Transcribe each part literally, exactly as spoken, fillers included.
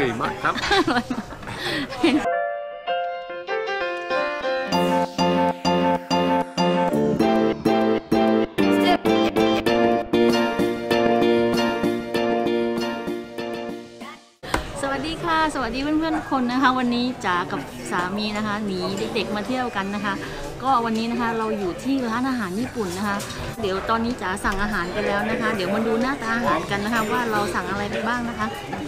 มากครับสวัสดีค่ะสวัสดีเพื่อนๆทุกคนนะคะวันนี้จ๋ากับสามีนะคะหนีเด็กๆมาเที่ยวกันนะคะก็วันนี้นะคะเราอยู่ที่ร้านอาหารญี่ปุ่นนะคะเดี๋ยวตอนนี้จ๋าสั่งอาหารกันแล้วนะคะเดี๋ยวมาดูหน้าตาอาหารกันนะคะว่าเราสั่งอะไรไปบ้างนะคะ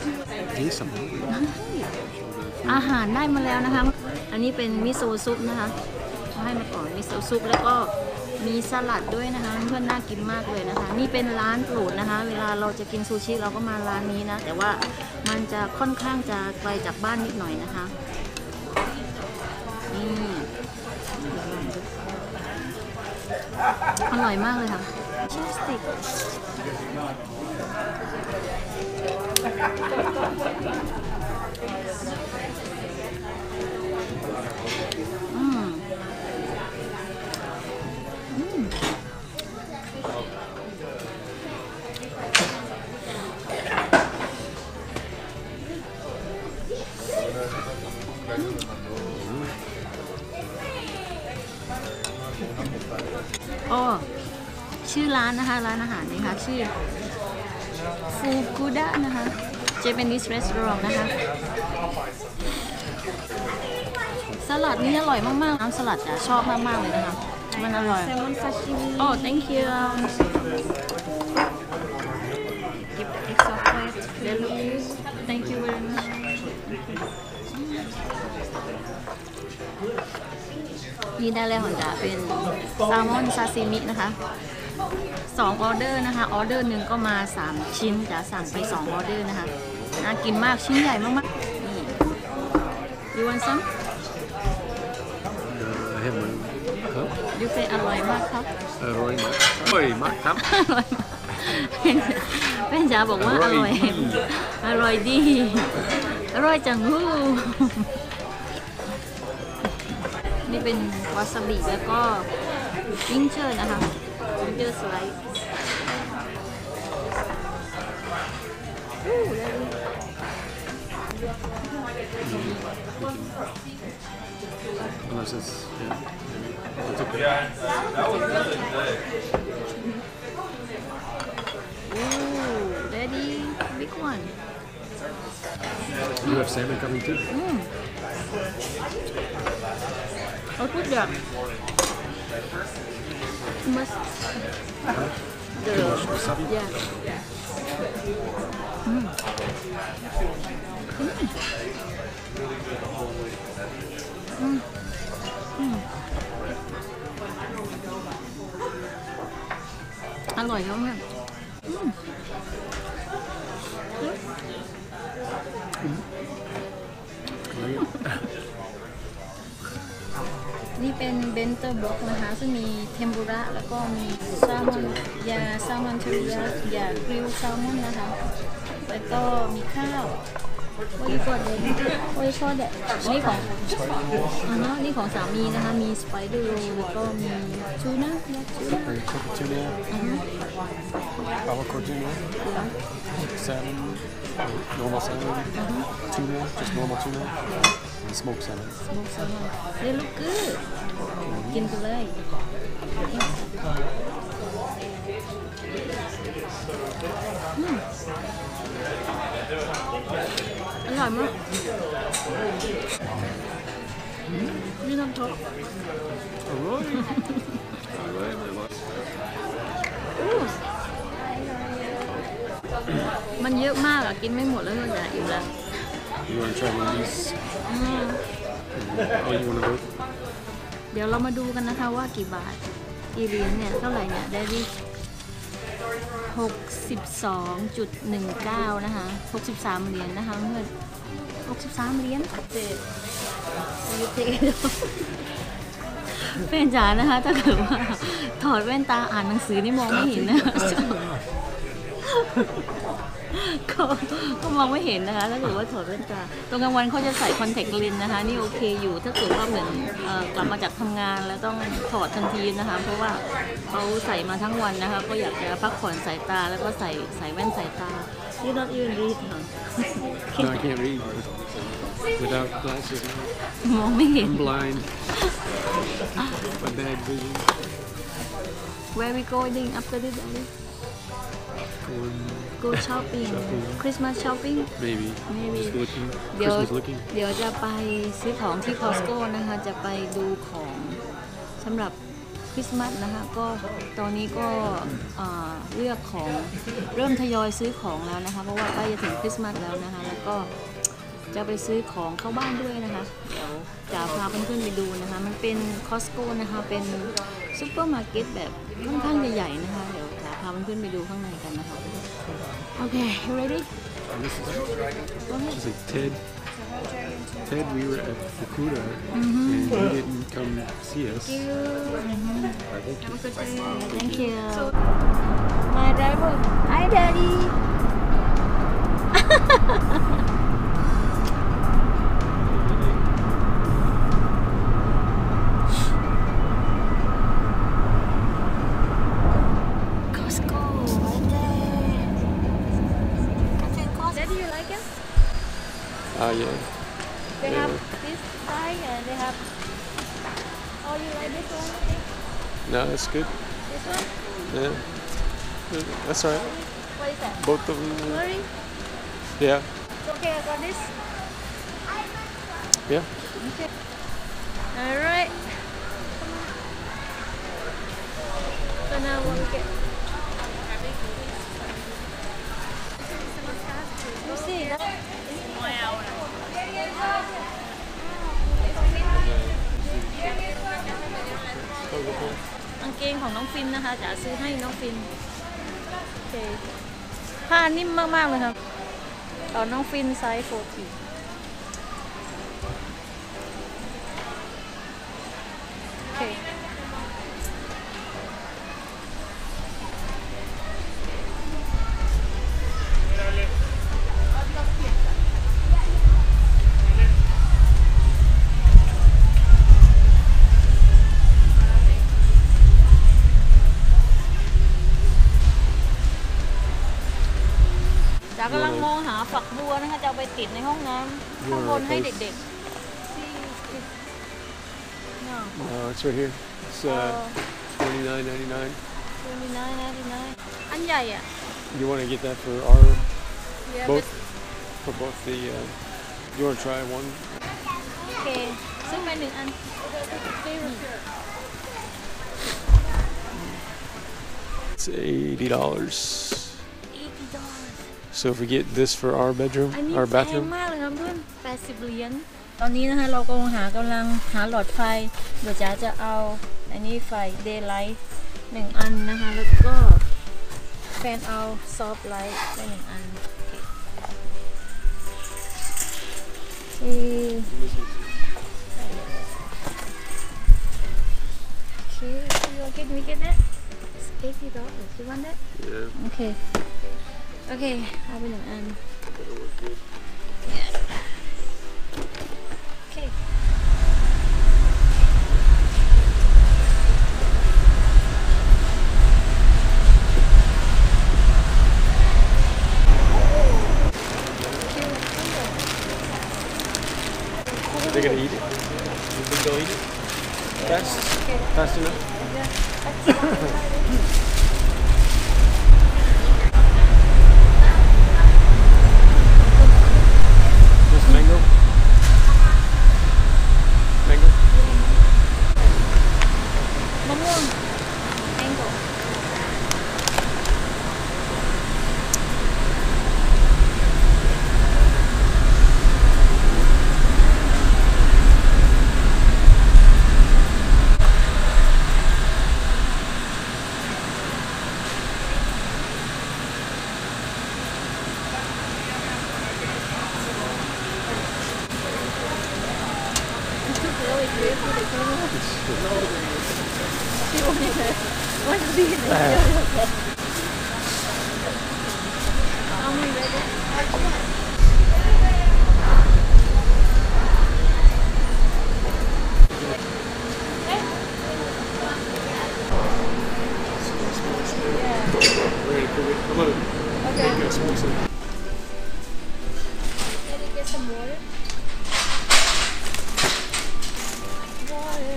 อาหารได้มาแล้วนะคะอันนี้เป็นมิโซะซุปนะคะเขาให้มาก่อนมิโซะซุปแล้วก็มีสลัดด้วยนะคะเพื่อนน่ากินมากเลยนะคะนี่เป็นร้านโปรดนะคะเวลาเราจะกินซูชิเราก็มาร้านนี้นะแต่ว่ามันจะค่อนข้างจะไกลจากบ้านนิดหน่อยนะคะนี่อร่อยมากเลยค่ะชีสสติ๊กอืมอืมโอ้ชื่อร้านนะคะร้านอาหารนี้ค่ะชื่อฟูกุดะนะคะ Japanese Restaurant นะคะสลัดนี่อร่อยมากๆน้ำสลัดจะชอบมากๆเลยนะคะมันอร่อยโอ้ thank you give extra plate thank you very muchนี่ได้แล้วของจ๋าเป็นแซลมอนซาซิมินะคะสองออเดอร์นะคะออเดอร์หนึ่งก็มาสามชิ้นจ๋าสั่งไปสองออเดอร์นะคะน่ากินมากชิ้นใหญ่มากๆนี่ you want some เห็นไหมครับ you say อร่อยมากครับอร่อยมากอร่อยมากครับอร่อยมากแม่จ๋าบอกว่าอร่อยอร่อยดีอร่อยจังหู้นี่เป็นวาซาบิแล้วก็จิงเจอร์นะคะจิงเจอร์สไลด์ Unless it's yeah. It's okay. Yeah, that was the other day. Ooh, daddy, big one. You have salmon coming too. Mm. I'll put that. Must. The wasabi. Yeah. Mm. Mm. Mm. อร่อยมากแม่นี่เป็นเบนเตอร์บล็อกนะคะซึ่งมีเทมปุระแล้วก็มีแซลมอนยาแซลมอนเทอริยะยากริลแซลมอนนะคะแล้วก็มีข้าวโอ้ยกดเลยโอ้ยชอบเด็ดนี่ของอ๋อนี่ของสามีนะคะมีสไปเดอร์โรลแล้วก็มีทูน่าทูน่า Tuna, avocado tuna, salmon, normal salmon, tuna, just normal tuna, and smoked salmon. Smoked salmon. They look good. กินกันเลยอร่อยมากนี่น้ำซุปอร่อยอร่อยอร่อยมันเยอะมากอะกินไม่หมดแล้วก็จะอิ่มแล้ว You want to try one of these? อืม Oh, you want to go? เดี๋ยวเรามาดูกันนะคะว่ากี่บาทกี่เหรียญเนี่ยเท่าไหร่เนี่ยได้ดิหกสิบสองจุดหนึ่งเก้านะคะหกสิบสามเหรียญนะคะเพื่อนหกสิบสามเหรียญเจ็ดยูเทเป็นจ๋านะคะถ้าเกิดว่าถอดแว่นตาอ่านหนังสือนี่มองไม่เห็นนะก็ก็มองไม่เห็นนะคะถ้าเกิดว่าถอดแว่นตาตรงกลางวันเขาจะใส่คอนแทคเลนส์นะคะนี่โอเคอยู่ถ้าเกิดว่าเหมือนกลับมาจากทำงานแล้วต้องถอดทันทีนะคะเพราะว่าเขาใส่มาทั้งวันนะคะก็อยากจะพักผ่อนสายตาแล้วก็ใส่ใส่แว่นสายตา You don't even read, huh? No, I can't read without glasses. มองไม่เห็น I'm blind. My bad vision. Where we going after this only? Going Go shopping. Shopping. Christmas shopping. maybe. Maybe. Just looking. เดี๋ยว Christmas looking. เดี๋ยวจะไปซื้อของที่ Costco นะคะ จะไปดูของสำหรับคริสต์มาสนะคะ ก็ตอนนี้ก็เอ่อเลือกของเริ่มทยอยซื้อของแล้วนะคะ เพราะว่าใกล้จะถึงคริสต์มาสแล้วนะคะ แล้วก็จะไปซื้อของเข้าบ้านด้วยนะคะ เดี๋ยวจะพาเพื่อนๆไปดูนะคะ มันเป็น Costco นะคะ เป็นซุปเปอร์มาร์เก็ตแบบค่อนข้างใหญ่ๆนะคะ เดี๋ยวจะพาเพื่อนๆไปดูข้างในกันนะคะ โอเค you ready This is, go ahead this is Ted. Ted, we were at Fukuda and he didn't come see us. Thank you. I think Have a good day. Thank you. My driver. Hi, Daddy. Costco, right there. Daddy, you like it? Ah, yeah. They Yeah. have this side and they have. Oh, you like this one? No, that's good. This one? Yeah. That's all right. What is that? Both of them. Sorry. Yeah. It's okay. I got this. Yeah. Okay. All right. So now what we get? You see that? กางเกงของน้องฟินนะคะจะซื้อให้น้องฟินโอเคผ้านิ่มมากๆเลยครับเอาน้องฟินไซส์โฟร์ทีโอเคจ๋ากำลังมองหาฝักบัวนะคะจะเอาไปติดในห้องน้ำข้างบนให้เด็กๆ No. No, it's right here. It's uh, twenty-nine ninety-nine. twenty-nine ninety-nine อันใหญ่อ่ะ You want to get that for our Yeah, both for both the. Uh, you want to try one? โอเคซื้อไปหนึ่งอัน It's eighty dollars. eighty dollars So if we get this for our bedroom, อันนี้ our แพง bathroom. มากเลยครับเพื่อนแปดสิบเหรียญตอนนี้นะคะเรากำลังหากำลังหาหลอดไฟเดี๋ยวจ๋าจะเอาอันนี้ไฟ daylight หนึ่งอันนะคะแล้วก็แฟนเอา soft light ไปหนึ่งอันโอเคโอเค you okay we get that it's eighty dollars you want that Yeah. โอเคโอเคเอาไปหนึ่งอัน That'll work good. โอเค They're gonna eat it. You think they'll eat it? Fast? Fast enough? This mango? Mango? มะม่วงแองโก We're gonna cook it. I'm gonna make a smoothie. some water water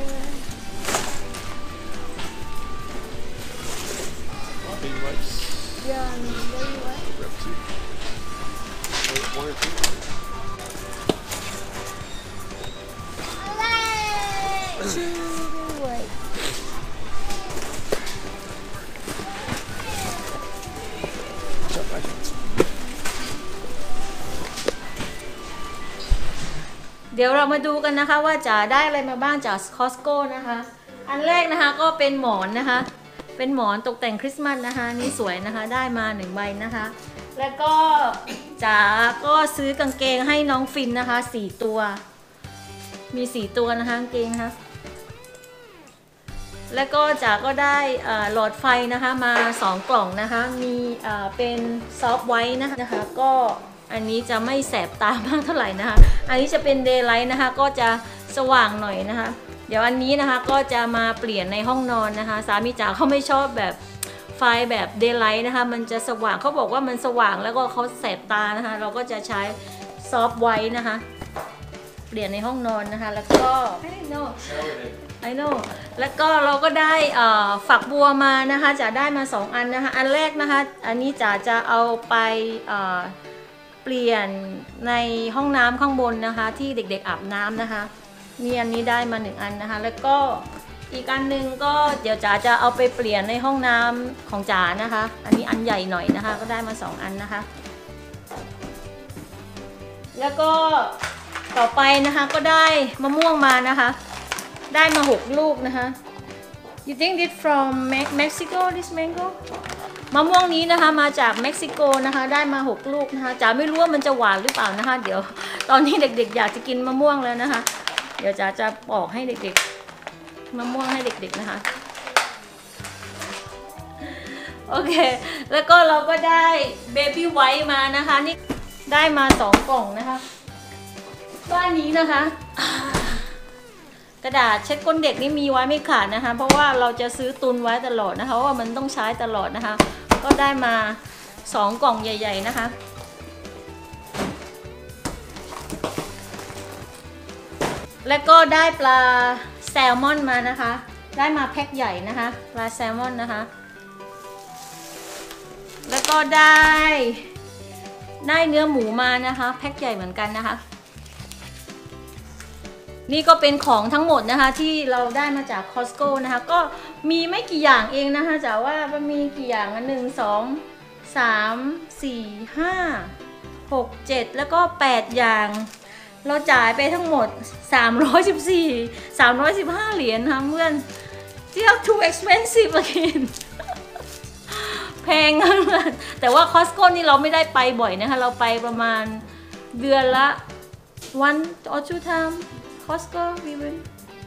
Baby wipes. yeah very wet Rub two. One or two. very wet จับไปเดี๋ยวเรามาดูกันนะคะว่าจะได้อะไรมาบ้างจาก Costco นะคะ อันแรกนะคะก็เป็นหมอนนะคะ เป็นหมอนตกแต่งคริสต์มาสนะคะนี่สวยนะคะได้มาหนึ่งใบนะคะ แล้วก็จ๋าก็ซื้อกางเกงให้น้องฟินนะคะสี่ตัวมีสี่ตัวนะคะกางเกงนะคะแล้วก็จ๋าก็ได้หลอดไฟนะคะมาสองกล่องนะคะมีเป็นซอฟต์ไวท์นะคะก็อันนี้จะไม่แสบตามากเท่าไหร่นะคะอันนี้จะเป็นเดย์ไลท์นะคะก็จะสว่างหน่อยนะคะเดี๋ยวอันนี้นะคะก็จะมาเปลี่ยนในห้องนอนนะคะสามีจ๋าเขาไม่ชอบแบบไฟแบบเดย์ไลท์นะคะมันจะสว่างเขาบอกว่ามันสว่างแล้วก็เขาแสบตานะคะเราก็จะใช้ซอฟต์ไวท์นะคะเปลี่ยนในห้องนอนนะคะแล้วก็I know I know แล้วก็เราก็ได้ฝักบัวมานะคะจะได้มาสองอันนะคะอันแรกนะคะอันนี้จ๋าจะเอาไปเปลี่ยนในห้องน้ำข้างบนนะคะที่เด็กๆอาบน้ำนะคะนี่อันนี้ได้มาหนึ่งอันนะคะแล้วก็อีกอันหนึ่งก็เดี๋ยวจ๋าจะเอาไปเปลี่ยนในห้องน้ำของจ๋านะคะอันนี้อันใหญ่หน่อยนะคะก็ได้มาสองอันนะคะแล้วก็ต่อไปนะคะก็ได้มะม่วงมานะคะได้มาหกลูกนะคะ You think this from Mexico this mango มะม่วงนี้นะคะมาจากเม็กซิโกนะคะได้มาหกลูกนะคะจ๋าไม่รู้ว่ามันจะหวานหรือเปล่านะคะเดี๋ยวตอนนี้เด็กๆอยากจะกินมะม่วงแล้วนะคะเดี๋ยวจ๋าจะบอกให้เด็กๆมะม่วงให้เด็กๆนะคะโอเคแล้วก็เราก็ได้เบบี้ไวท์มานะคะนี่ได้มาสองกล่องนะคะก็อันนี้นะคะกระดาษเช็ดก้นเด็กนี่มีไว้ไม่ขาดนะคะเพราะว่าเราจะซื้อตุนไว้ตลอดนะคะว่ามันต้องใช้ตลอดนะคะก็ได้มาสองกล่องใหญ่ๆนะคะแล้วก็ได้ปลาแซลมอนมานะคะได้มาแพ็คใหญ่นะคะปลาแซลมอนนะคะแล้วก็ได้ได้เนื้อหมูมานะคะแพ็คใหญ่เหมือนกันนะคะนี่ก็เป็นของทั้งหมดนะคะที่เราได้มาจาก Costco นะคะก็มีไม่กี่อย่างเองนะคะจ๋าว่ามันมีกี่อย่างอ่ะหนึ่งสองสามสี่ห้าหกเจ็ดแล้วก็แปดอย่างเราจ่ายไปทั้งหมดสามร้อยสิบสี่ สามร้อยสิบห้าเหรียญค่ะเพื่อนที่ too expensive again แพงมากแต่ว่า Costco นี่เราไม่ได้ไปบ่อยนะคะเราไปประมาณเดือนละ one or two time Costco we went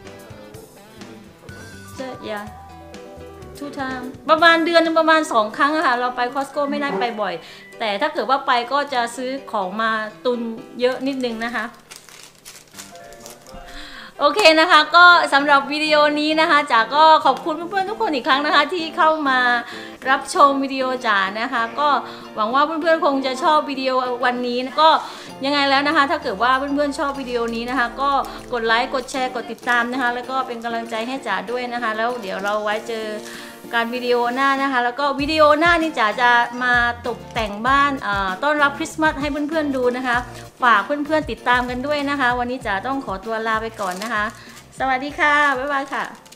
yeah two time ประมาณเดือนนึงประมาณสองครั้งอะค่ะเราไป Costco ไม่ได้ไปบ่อยแต่ถ้าเกิดว่าไปก็จะซื้อของมาตุนเยอะนิดนึงนะคะโอเคนะคะก็สำหรับวิดีโอนี้นะคะจ๋าก็ขอบคุณเพื่อนๆทุกคนอีกครั้งนะคะที่เข้ามารับชมวิดีโอจ๋านะคะก็หวังว่าเพื่อนๆคงจะชอบวิดีโอวันนี้ก็ยังไงแล้วนะคะถ้าเกิดว่าเพื่อนๆชอบวิดีโอนี้นะคะก็กดไลค์กดแชร์กดติดตามนะคะแล้วก็เป็นกำลังใจให้จ๋าด้วยนะคะแล้วเดี๋ยวเราไว้เจอการวิดีโอหน้านะคะแล้วก็วิดีโอหน้านี่จ๋าจะมาตกแต่งบ้านต้อนรับคริสต์มาสให้เพื่อนๆดูนะคะฝากเพื่อนๆติดตามกันด้วยนะคะวันนี้จ๋าต้องขอตัวลาไปก่อนนะคะสวัสดีค่ะบ๊ายบายค่ะ